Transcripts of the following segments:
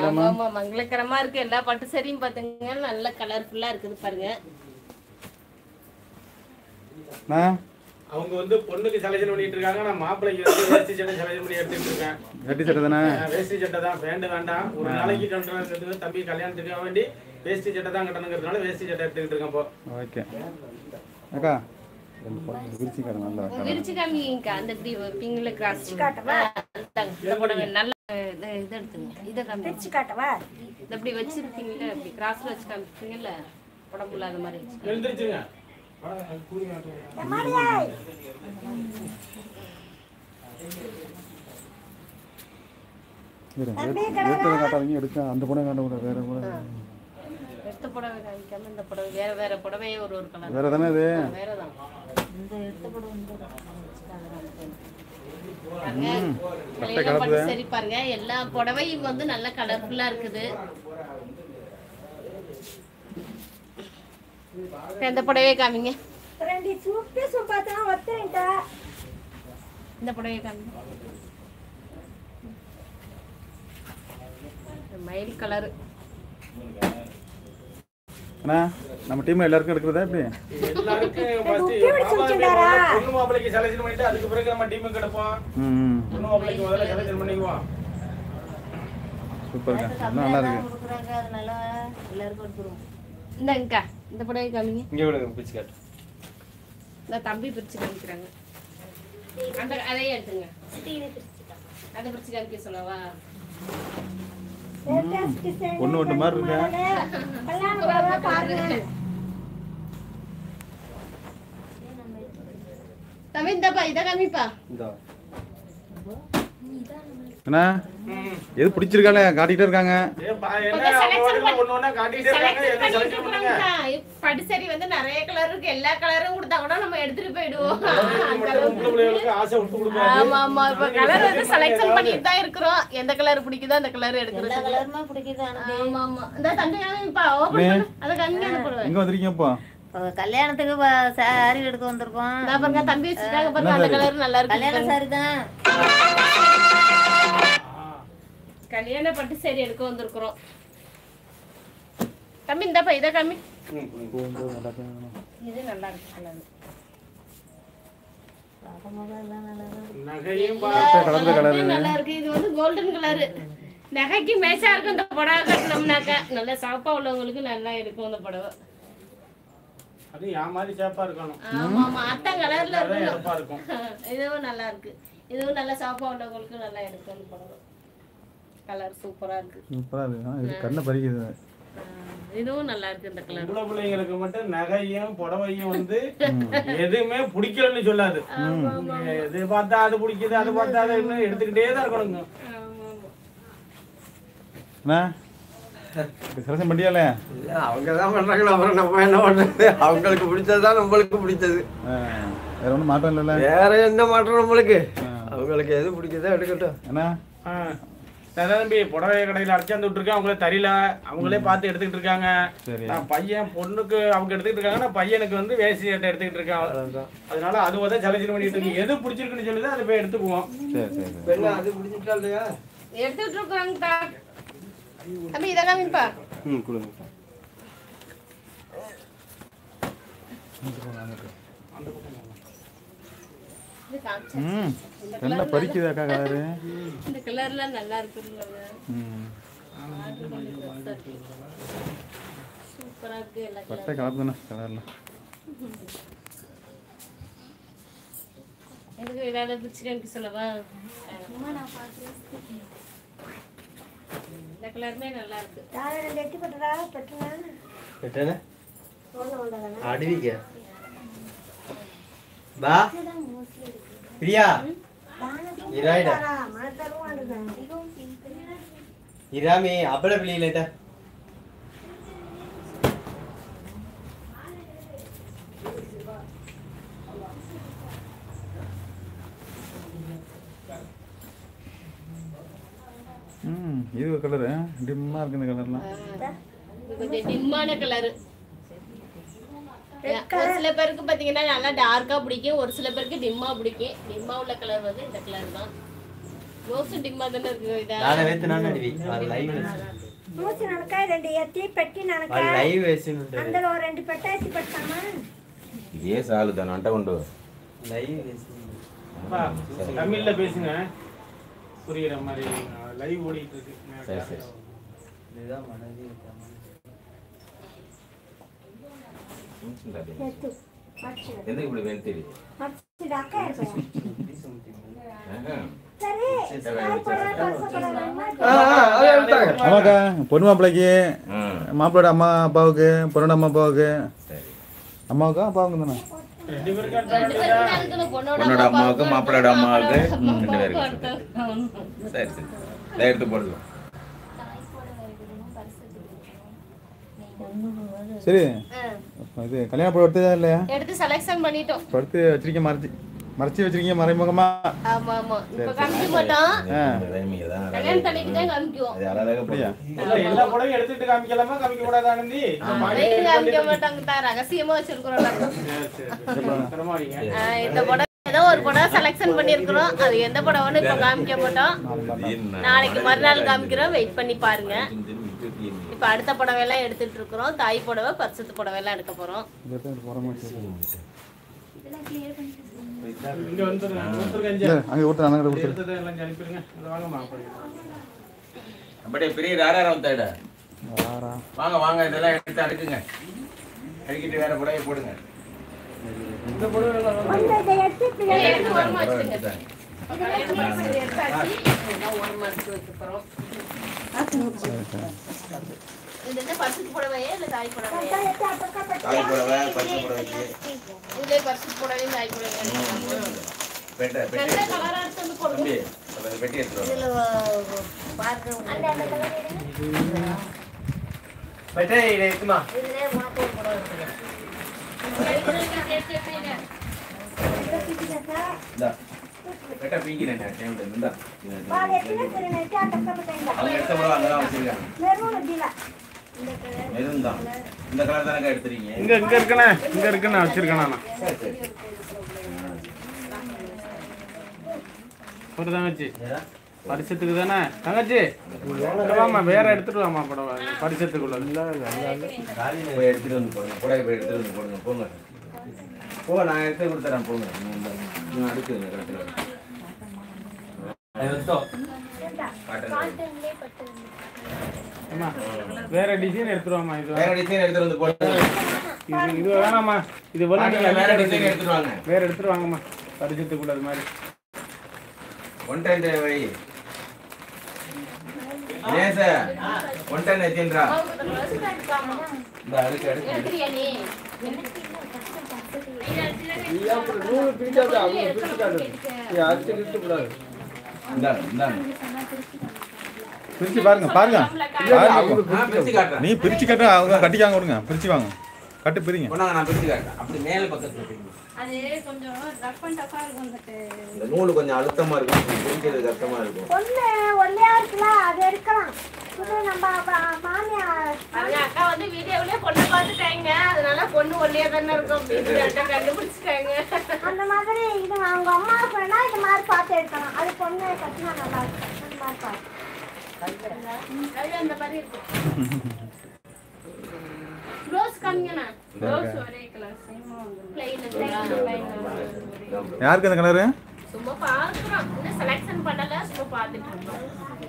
மங்களகரமா ஆமா மங்களகரமா இருக்கு. எல்லா பட்டு சரியும் பாத்துங்க நல்ல கலர்ஃபுல்லா இருக்குது பாருங்க. அவங்க வந்து பொண்ணுக்கு செலக்ஷன் பண்ணிட்டு இருக்காங்க. நான் மாப்பிள்ளைக்கு வந்து வேஷ்டி சட்டை செலக்ஷன் பண்ணி எடுத்துட்டு இருக்கேன். வேட்டி சட்டை தானே? வேஷ்டி சட்டை தான், பேண்ட் வேண்டாம். ஒரு நாளைக்கு கட்டணுங்கிறது தம்பி கல்யாணத்துக்கு வேண்டி வேஷ்டி சட்டை தான் கட்டணுங்கிறதுனால வேஷ்டி சட்டை எடுத்துக்கிட்டு இருக்கேன் இப்போ. ஓகே அக்கா விரிச்சு காட்டு நல்லா விரிச்சு காமிங்க. அந்த இப்படி பிங்க்ல கிராஸ் காட்டவா? இந்த புடவை நல்ல இது எடுத்துங்க. இத காமிச்சு காட்டவா? இந்த இப்படி வச்சிருக்கீங்கல, இப்படி கிராஸ்ல வச்சு காமிச்சீங்கல, உடம்புல அந்த மாதிரி எழுந்திருச்சுங்க. காட்டாதீங்க, எடுக்க அந்த புடவை காட்ட கூட வேற புடவை. எடுத்த புடவை காமிக்காம இந்த புடவை வேற வேற புடவையே ஒரு ஒரு கலர் வேற தானே இது? வேற தான். இந்த எடுத்த புடவை சரி பாருங்க. எல்லா புடவையும் வந்து நல்ல கலர்ஃபுல்லா இருக்குது. எந்த புடவையை காமிங்க? இந்த புடவையை காமிங்க. மயில் கலர். அண்ணா நம்ம டீம்ல எல்லாருக்கும் எடுக்கிறதா எப்படி? எல்லாருக்கும் ஃபர்ஸ்ட் பொண்ணு மாப்பிள்ளைக்கு செலக்ஷன் பண்ணிட்டு அதுக்கு பிறகு நம்ம டீமுக்கு எடுப்போம். பொண்ணு மாப்பிள்ளைக்கு முதல்ல செலக்ஷன் பண்ணிக்குவோம். சூப்பர்க்கா, நல்லா இருக்கு. அதனால எல்லாருக்கும் எடுத்துருவோம். இந்தங்கக்கா இந்த புடவை காமிங்க. இங்க விடுங்க, பிரிச்சு காட்டு. இந்த தம்பி பிரிச்சு காமிக்கிறாங்க. அந்த அதையே எடுத்துங்க. அதை பிரிச்சு காமிக்க சொல்லவா? ஒண்ணு ஒண்ணு மாதிரி இருக்கு. தம்பி இந்தப்பா இதை காமிப்பா. அண்ணா எது பிடிச்சிருக்கானே காட்டிட்டே இருக்காங்க. பட்டுசரி வந்து நிறைய கலர் இருக்கு. எல்லா கலரும் கொடுத்தா கூட நம்ம எடுத்துட்டு போயிடுவோம். ஆமா ஆமா, இப்ப கலர் வந்து செலக்ஷன் பண்ணிட்டு தான் இருக்கிறோம். எந்த கலர் பிடிக்குதோ அந்த கலர் எடுக்கிறோம். எல்லா கலருமே பிடிக்குது. ஆமா ஆமா, இந்த தம்பி காமிப்பா, ஓபன் பண்ணு. அத காமிங்க. அந்த புடவை எங்க வந்திருக்கீங்க இப்போ? கல்யாணத்துக்கு சாரி எடுக்க வந்திருக்கோம். நான் பாருங்க தம்பி வச்சிருக்காங்க பாருங்க, அந்த கலர் நல்லா இருக்கு. கல்யாண சாரி தான். கல்யாண பட்டு சேரி எடுக்க வந்திருக்கிறோம். தம்பி இந்தப்பா இத காமி. இது நல்லா இருக்கு கலர். நல்லா இருக்கு. இது வந்து கோல்டன் கலர். நகைக்கு மேட்சா இருக்கு. இந்த புடவை கட்டணும்னாக்க நல்ல சாப்பா உள்ளவங்களுக்கு நல்லா இருக்கும் இந்த புடவை. அது யா மாதிரி சேப்பா இருக்கணும். ஆமா ஆமா, அத்த கலர்ல இருக்கும். இதுவும் நல்லா இருக்கு. இதுவும் நல்ல சாப்பா உள்ளவங்களுக்கு நல்லா இருக்கும் இந்த புடவை. கலர் சூப்பரா இருக்கு. சூப்பரா இருக்கு. இது கண்ணை பறிக்குது. இதுவும் நல்லா இருக்கு இந்த கலர். உள்ள பிள்ளைங்களுக்கு மட்டும் நகையும் புடவையும் வந்து எதுவுமே பிடிக்கலன்னு சொல்லாது. இது பார்த்தா அது பிடிக்குது, அது பார்த்தா அது இன்னும் எடுத்துக்கிட்டே தான் இருக்கணுங்க. அண்ணா செலக்ஷன் பண்ணியாலே? இல்ல அவங்க தான் பண்றாங்களா, அப்புறம் நம்ம என்ன பண்றது? அவங்களுக்கு பிடிச்சதுதான் நம்மளுக்கு பிடிச்சது. வேற ஒன்றும் மாற்றம் இல்லைல்ல? வேற எந்த மாற்றம் நம்மளுக்கு? அவங்களுக்கு எது பிடிக்குதோ எடுக்கட்டும். அண்ணா தம்பி புடவை கடையில் அடிச்சாந்து விட்டுருக்கேன். அவங்களே தரியல, அவங்களே பார்த்து எடுத்துக்கிட்டு இருக்காங்க. நான் பையன் பொண்ணுக்கு அவங்க எடுத்துக்கிட்டு இருக்காங்க, நான் பையனுக்கு வந்து வேஷ்டி சட்டை எடுத்துக்கிட்டு இருக்கேன். அதனால அது வந்து செலக்ஷன் பண்ணிட்டு இருக்கு. எது பிடிச்சிருக்குன்னு சொல்லுது அதை போய் எடுத்துக்குவோம். சரி சரி. அது பிடிச்சிட்டா இல்லையா? எடுத்துட்டு இருக்காங்க தம்பி. இதை காமிப்பா. கொடுங்க. நல்லா பறிக்குதாக்கா கலரு? இந்த கலர்ல நல்லா இருக்குங்க. சூப்பரா இருக்கு. எல்லா பட்டை கலர் தானே கலர்ல. எனக்கு வேற பிடிச்சிருக்கு சொல்லவா? இந்த கலருமே நல்லா இருக்கு. அடிவிக்க பா பிரியா இராயிடா இராமி அப்பள பிள்ளையிலேட்டா இது ஒரு கலரு டிம்மா இருக்கு. இந்த கலர்லாம் கொஞ்சம் டிம்மான கலரு. ஒரு சில பேருக்கு பாத்தீங்கன்னா நல்லா டார்க்கா பிடிக்கும், ஒரு சில பேருக்கு டிம்மா பிடிக்கும். டிம்மா உள்ள கலர் வந்து இந்த கலர் தான். ரோஸ் டிம்மா தானே இருக்கு இதா நானே வெத்து நான் அடிவி லைவ் மூச்சு நடக்க ரெண்டு எத்தி பெட்டி நடக்க லைவ் வேசின் அந்த ஒரு ரெண்டு பெட்டாசி பட்டாமா இதே சாலு தான் அட்ட கொண்டு லைவ் வேசின் தமிழ்ல பேசுங்க புரியுற மாதிரி லைவ் ஓடிட்டு இருக்கு சரி சரி இதுதான் மனதி எதுக்கு இப்படி வெளுத்துடி மச்சிடாக்க சரி ஆமாக்கா பொண்ணு மாப்பிள்ளைக்கு மாப்பிள்ளோட அம்மா அப்பாவுக்கு பொண்ணோட அம்மா அப்பாவுக்கு அம்மாவுக்கா அப்பாவுக்கு தானே ரெண்டு பேருக்கு அதுக்கு பொண்ணோட அம்மாவுக்கு மாப்பிள்ளோட அம்மாவுக்கு 2 பேருக்கு சரி சரி இதை எடுத்து போடுவோம் சரி இது கல்யாண படம் எடுத்ததா இல்லையா எடுத்து செலக்ஷன் பண்ணிட்டோம் படுத்து வச்சிருக்கீங்க மறைச்சி வச்சிருக்கீங்க மறைமுகமா ஆமா ஆமா இப்ப காமிக்க மாட்டோம் கல்யாண தண்ணிக்கு தான் காமிக்குவோம் அப்படியா எல்லா படமும் எடுத்துட்டு காமிக்கலாமா காமிக்க கூடாது ஆனந்தி காமிக்க மாட்டாங்க தான் ரகசியமா வச்சிருக்கிறோம் பரமாடிங்க இந்த படம் ஏதோ ஒரு படம் செலக்ஷன் பண்ணிருக்கிறோம் அது எந்த படம்னு இப்ப காமிக்க மாட்டோம் நாளைக்கு மறுநாள் காமிக்கிறோம் வெயிட் பண்ணி பாருங்க இப்ப அடுத்த புடவை எல்லாம் எடுத்துட்டு இருக்கிறோம் தாய் புடவை பரிசுத்து புடவை எல்லாம் எடுக்க போறோம் இங்க வந்துருங்க அங்கே கொடுத்து அண்ணன் கொடுத்து எடுத்ததை எல்லாம் அனுப்பிடுங்க வாங்கம்மா அப்படியே பெரிய ராராரம் தேட வாங்க வாங்க இதெல்லாம் எடுத்து அடுக்குங்க அடுக்கிட்டு வேற புடவை போடுங்க இந்த புடவை எல்லாம் அந்த எத்தி எடுத்து ஓரமா வச்சுருங்க. ஓரமா எடுத்து வைக்க போறோம். இது என்ன பரிசுத்து புடவையா இல்ல தாய் புடவையா? தாய் புடவை பச்சை புடவைக்கு இதே பரிசுத்து புடவையும் தாய் புடவையும் பெட்டை வெள்ளை கலரா எடுத்து வந்து போடுங்க. தம்பி அதை வெட்டி எடுத்துருவோம் இதுல பார்க்க பெட்டை இருக்குமா இதுலயே உனக்கு ஒரு புடவை இருக்கு. பெட்டை பீங்கிறேன் டேபிள் இருந்தா பால் எத்தின சரி நெத்தி அட்டக்க பட்டேங்க அவங்க எடுத்த புடவை அங்கதான் வச்சிருக்காங்க மெரூன் டில மெரூன் தான் இந்த கலர் தானே எடுத்துறீங்க இங்க இருக்குண்ணா வச்சிருக்கேன் நான் சரி சரி ஒரு தங்கச்சி பரிசத்துக்கு தானே தங்கச்சி வாமா வேற எடுத்துட்டு வாமா புடவை பரிசத்துக்குள்ள போய் எடுத்துட்டு வந்து போடுங்க புடவை போய் எடுத்துட்டு வந்து போடுங்க போங்க போ நான் எடுத்து கொடுத்துறேன் போங்க நீங்க அடுக்குங்க கரெக்டாக அம்மா வேற டிசைன் எடுத்துருவாமா இது வேற டிசைன் எடுத்துட்டு வந்து போடுங்க இது வேணாமா இது வேற டிசைன் எடுத்துட்டு வாங்க வேற எடுத்துட்டு வாங்கம்மா பரிசத்துக்குள்ள அது மாதிரி 110 வை ஏன் சார் 110 எத்தின்றா இந்த அடுக்கு அடுக்கு எடுத்துறியா நீ? இந்தாங்க பிரிச்சு பாருங்க பாருங்க பிரிச்சு காட்டுறேன் நீ பிரிச்சு கட்ட அவங்க கட்டிக்காங்க கொடுங்க பிரிச்சு வாங்க கட்டு பிரிங்க போனாங்க நான் பிரிச்சு காட்டுறேன் அப்படி மேல பக்கத்துல வைங்க. அது கொஞ்சம் ரஃப் அண்ட் டஃபா இருக்கும் அந்த இந்த நூல் கொஞ்சம் அழுத்தமா இருக்கும் பிரிக்கிறது கஷ்டமா இருக்கும் ஒண்ணு ஒல்லையா இருக்குல்ல அது எடுக்கலாம் இது நம்ம மாமியார் அவங்க அக்கா வந்து வீடியோவிலே பொண்ணு பார்த்துட்டாங்க அதனால பொண்ணு ஒல்லியா தானே இருக்கும் அப்படின்னு கண்டுபிடிச்சிட்டாங்க. அந்த மாதிரி இது அவங்க அம்மாவுக்கு வேணா இந்த மாதிரி பார்த்து எடுக்கலாம் அது பொண்ணு கட்டினா நல்லா இருக்கும் அந்த மாதிரி பார்த்து அது அந்த மாதிரி இருக்கு. ரோஸ் காமிங்கண்ணா. ரோஸ் ஒரே கலர் பிளைன் யாருக்கு அந்த கலரு சும்மா பார்க்குறோம் இன்னும் செலக்ஷன் பண்ணல சும்மா பார்த்துட்டு இருக்கோம்.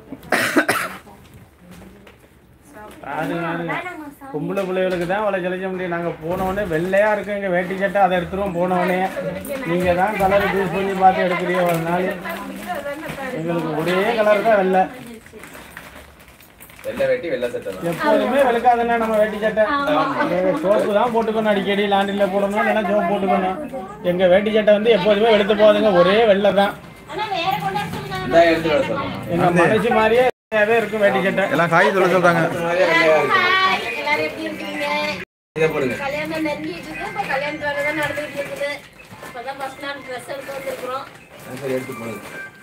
பொம்பளை பிள்ளைகளுக்கு தான் அவ்வளோ செலச்ச முடியும் நாங்கள் போனோடனே வெள்ளையா இருக்கு எங்கள் வேட்டி சட்டை அதை எடுத்துருவோம் போனோடனே நீங்கள் தான் கலர் சூஸ் பண்ணி பார்த்து எடுக்கிறீங்க ஒரு நாள் எங்களுக்கு ஒரே கலர் தான் வெள்ளை வெள்ளை வெட்டி வெள்ளை சட்டை தான் எப்போதுமே வெளுக்காதுன்னா நம்ம வேட்டி சட்டை சோப்பு தான் போட்டுக்கணும் அடிக்கடி லாண்டில் போடணும் இல்லைன்னா சோப்பு போட்டுக்கணும் எங்கள் வேட்டி சட்டை வந்து எப்போதுமே வெளுத்து போகுதுங்க ஒரே வெள்ளை தான் ஆனா வேற கொண்டு வர சொல்லுங்க. இந்த எடுத்து வர சொல்லுங்க எங்கள் மனசு மாதிரியே இருக்கும் வேட்டி சட்டை எல்லாம் காய் சொல்ல சொல்றாங்க ஹாய், எல்லாரும் எப்படி இருக்கீங்க? இதை போடுங்க கல்யாணம் நெருங்கிட்டு இருக்கு. இப்ப கல்யாணத்து வேலை தான் நடந்துட்டு இருக்குது. இப்பதான் ஃபர்ஸ்ட் நாள் ட்ரெஸ் எடுத்து வந்திருக்கிறோம். சரி எடுத்து போடுங்க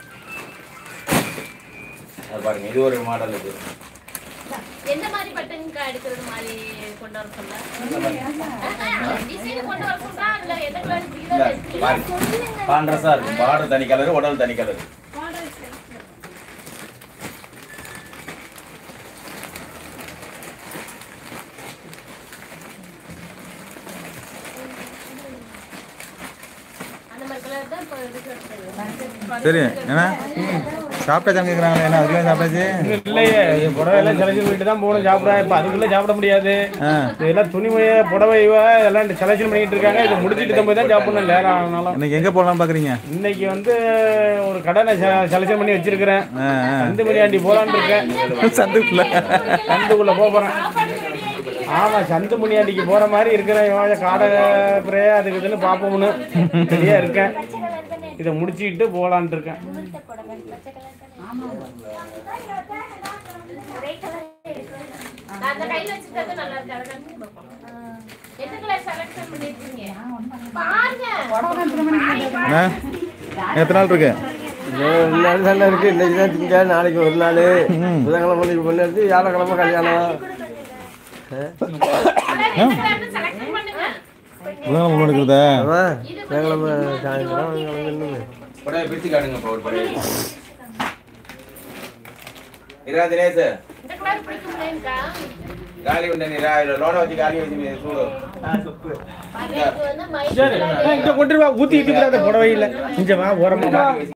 அது பாருங்க இது ஒரு மாடல் இது எந்த மாதிரி பட்டனுக்கு எடுக்கிறது மாதிரி கொண்டு வர சொன்னா டிசைன் கொண்டு வர சொன்னா இல்ல எந்த கலர் பாருங்க கான்ட்ராஸ்டா இருக்கும் பார்டர் தனி கலர் உடல் தனி கலர் சரி ஏன்னா சாப்பிட்டாச்சான்னு கேட்குறாங்களே என்ன அதுக்குள்ளே சாப்பிட்டாச்சு இல்லையே புடவை எல்லாம் செலக்ஷன் பண்ணிட்டு தான் போகணும் சாப்பிட இப்போ அதுக்குள்ளே சாப்பிட முடியாது இதெல்லாம் துணிமணி புடவை எல்லாம் செலக்ஷன் பண்ணிட்டு இருக்காங்க இதை முடிச்சுட்டு தான் போய் தான் சாப்பிடணும் நேரம் ஆனாலும். இன்னைக்கு எங்கே போகலான்னு பார்க்குறீங்க? இன்னைக்கு வந்து ஒரு கடை நான் செலக்ஷன் பண்ணி வச்சிருக்கிறேன். சந்து மணியாண்டி போகலான்னு இருக்கேன். சந்துக்குள்ளே போகிறேன். ஆமாம் சந்து முனியாண்டிக்கு போகிற மாதிரி இருக்கிறேன். காடை பிரே அதுக்கு இதுன்னு பார்ப்போம்னு சரியா இருக்கேன். இதை முடிச்சுக்கிட்டு போகலான்ட்டு இருக்கேன். அந்த கையில வச்சிருக்கிறது நல்லா இருக்கு. எந்த கலர் செலக்ஷன் பண்ணிருக்கீங்க பாருங்க. எத்தனை நாள் இருக்கு? 2 நாள் தானே இருக்கு. இன்னைக்கு தான் திங்க, நாளைக்கு ஒரு நாள், புதன்கிழமை பொண்ணு எடுத்து வியாழக்கிழமை கல்யாணம். செலக்ஷன் பண்ணுங்க. புதன்கிழமை எடுக்கிறதா? ஆமாம் புதன்கிழமை சாயந்தரம் கிளம்பி புடவை பிரித்து காட்டுங்கப்பா ஒரு புடவை. இரா தினேஷ் இந்த கலர் பிடிக்கும்லங்கா. காலி உண்டை நீரா லோனை வச்சு காலி வச்சு சூடு. அதுக்கு வந்து சரி இங்கே கொண்டு வா ஊற்றிக்கிட்டு புடவையில் இங்கே வா ஓரமாக